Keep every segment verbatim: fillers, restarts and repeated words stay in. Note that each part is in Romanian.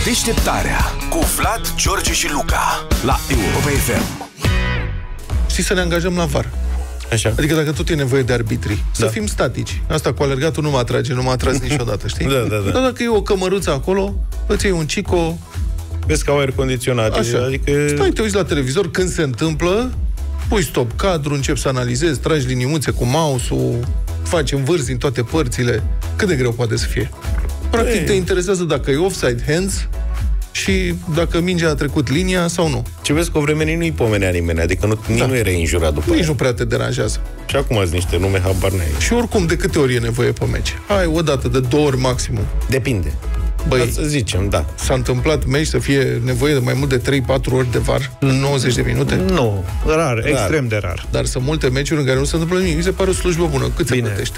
Deșteptarea cu Vlad, George și Luca la Europa F M. Și să ne angajăm la V A R. Așa. Adică dacă tot e nevoie de arbitri, da. Să fim statici. Asta cu alergatul nu mă atrage, nu m-a atras niciodată, știi? Da, da, da. Dar dacă e o cămăruță acolo, îți iei un cico. Vezi că au aer condiționat. Așa. Adică... Stai, te uiți la televizor, când se întâmplă, pui stop cadru, începi să analizezi, tragi liniuțe cu mouse-ul, faci învârzi în toate părțile. Cât de greu poate să fie? Practic e... te interesează dacă e offside hands și dacă mingea a trecut linia sau nu. Ce vezi că o vreme nu-i pomenea nimeni, adică nu, nici da. nu era injurat după Nici aia. nu prea te deranjează. Și acum azi niște nume, habar n-ai. Și oricum, de câte ori e nevoie pe meci? Hai, o dată, de două ori maximum. Depinde. Băi, să zicem, da. S-a întâmplat meci să fie nevoie de mai mult de trei patru ori de V A R în nouăzeci de minute? Nu, rar, rar, extrem de rar. Dar sunt multe meciuri în care nu se întâmplă nimic. Mi se pare o slujbă bună. Cât Bine. se plătește?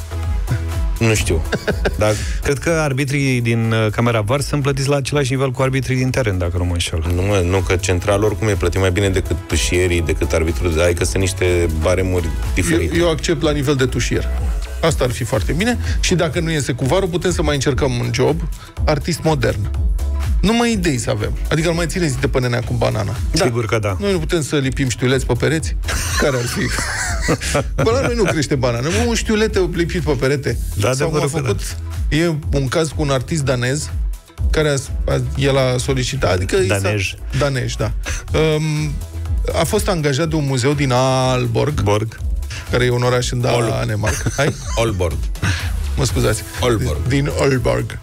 Nu știu. Dar cred că arbitrii din camera V A R sunt plătiți la același nivel cu arbitrii din teren, dacă nu mă înșel. Nu, mă, nu, că central oricum e plătit mai bine decât tușierii, decât arbitrul, adică sunt niște baremuri diferite. Eu, eu accept la nivel de tușier. Asta ar fi foarte bine. Și dacă nu iese cu V A R-ul, putem să mai încercăm un job artist modern. Numai idei să avem. Adică nu mai țineți de pe nenea cu banana. Da. Sigur că da. Noi nu putem să lipim știuleți pe pereți? Care ar fi? Bă, la noi nu crește banana. Mă, un știulete lipit pe perete. Da, Sau a făcut... Da. E un caz cu un artist danez care a, a, el a solicitat... Adică Danej. Danej, da. Um, a fost angajat de un muzeu din Aalborg. Borg. Care e un oraș în Danemarca. Hai? Aalborg. Mă scuzați. Aalborg. Din Aalborg.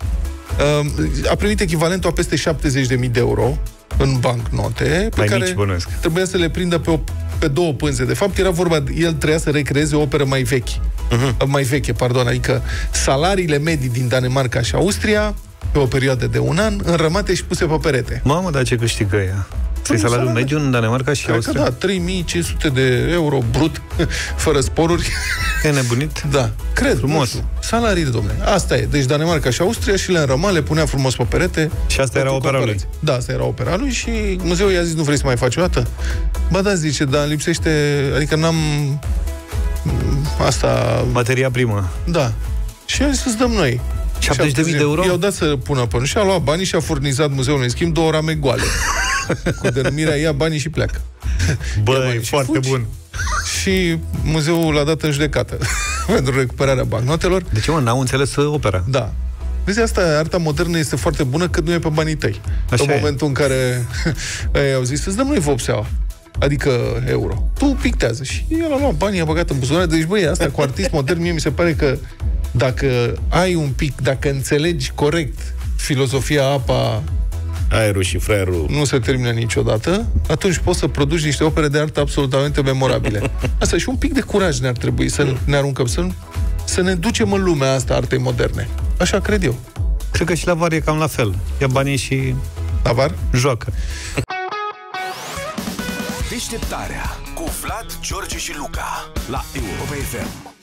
A primit echivalentul a peste șaptezeci de mii de euro în bancnote, pe mai care mici, bănuiesc. Trebuia să le prindă pe, o, pe două pânze. De fapt, era vorba, el trebuia să recreeze o operă mai veche. Uh-huh. Mai veche, pardon, adică salariile medii din Danemarca și Austria, pe o perioadă de un an, înrămate și puse pe perete. Mamă, dar ce câștigă ea? Să-i salariul mediu în Danemarca și Austria? Da, trei mii cinci sute de euro brut, fără sporuri. E nebunit? Da, cred. Frumos. Salariile, domnule. Asta e. Deci Danemarca și Austria și le înrăma, le punea frumos pe perete. Și asta era opera lui? Da, asta era opera lui și muzeul i-a zis, nu vrei să mai faci o dată? Ba da, zice, dar lipsește, adică n-am asta... Materia primă. Da. Și a zis să-ți dăm noi. șaptezeci de mii de euro? I-au dat să pună pe nu și a luat banii și a furnizat muzeul în schimb două rame goale. Cu denumirea ia banii și pleacă. Bă, e foarte fugi. Bun. Și muzeul l-a dat în judecată pentru recuperarea bancnotelor. De ce, mă, n-au înțeles opera? Da. Vezi, asta, arta modernă este foarte bună cât nu e pe banii tăi. Așa în e. Momentul în care ei au zis, să-ți dăm noi vopseaua, adică euro. Tu pictează. Și el a luat banii, a băgat în buzunar. Deci, băi, asta cu artist modern, mie mi se pare că dacă ai un pic, dacă înțelegi corect filozofia apa, aerul și fraierul nu se termină niciodată, atunci poți să produci niște opere de artă absolutamente memorabile. Asta și un pic de curaj ne-ar trebui să ne aruncăm, să, să ne ducem în lumea asta artei moderne. Așa cred eu. Cred că și la V A R e cam la fel. Ia banii și la V A R joacă. Deșteptarea cu Vlad, George și Luca la Europa F M.